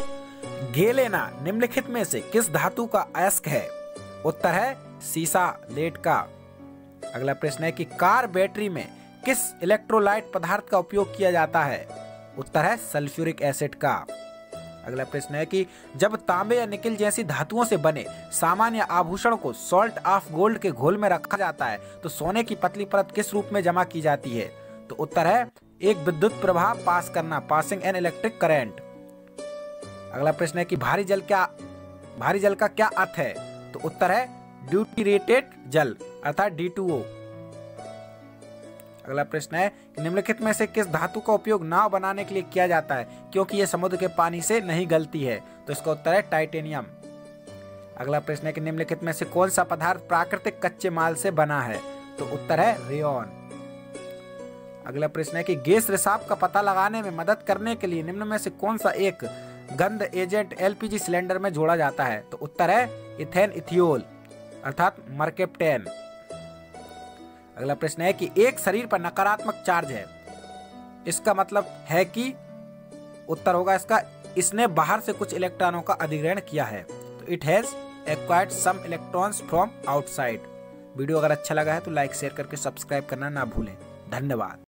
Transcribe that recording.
गेलेना निम्नलिखित में से किस धातु का अयस्क है? उत्तर है सीसा, लेड का। अगला प्रश्न है कि कार बैटरी में किस इलेक्ट्रोलाइट पदार्थ का उपयोग किया जाता है? उत्तर है सल्फ्यूरिक एसिड का। अगला प्रश्न है कि जब तांबे या निकिल जैसी धातुओं से बने सामान या आभूषण को सॉल्ट ऑफ गोल्ड के घोल में रखा जाता है तो सोने की पतली परत किस रूप में जमा की जाती है? तो उत्तर है एक विद्युत प्रवाह पास करना, पासिंग एन इलेक्ट्रिक करंट। अगला प्रश्न है कि भारी जल का क्या अर्थ है? तो उत्तर है ड्यूटीरेटेड जल अर्थात D2O। अगला प्रश्न है कि निम्नलिखित में से किस धातु का उपयोग नाव बनाने के लिए किया जाता है क्योंकि यह समुद्र के पानी से नहीं गलती है? तो इसका उत्तर है टाइटेनियम। अगला प्रश्न है कि निम्नलिखित में से कौन सा पदार्थ प्राकृतिक कच्चे माल से बना है? तो उत्तर है रेयॉन। अगला प्रश्न है कि गैस रिसाव का पता लगाने में मदद करने के लिए निम्न में से कौन सा एक गंध एजेंट LPG सिलेंडर में जोड़ा जाता है? तो उत्तर है इथेन इथियोल अर्थात मर्केप्टेन। अगला प्रश्न है कि एक शरीर पर नकारात्मक चार्ज है, इसका मतलब है कि उत्तर होगा इसका इसने बाहर से कुछ इलेक्ट्रॉनों का अधिग्रहण किया है। तो it has acquired some electrons from outside. Video अगर अच्छा लगा है तो लाइक शेयर करके सब्सक्राइब करना ना भूलें। धन्यवाद।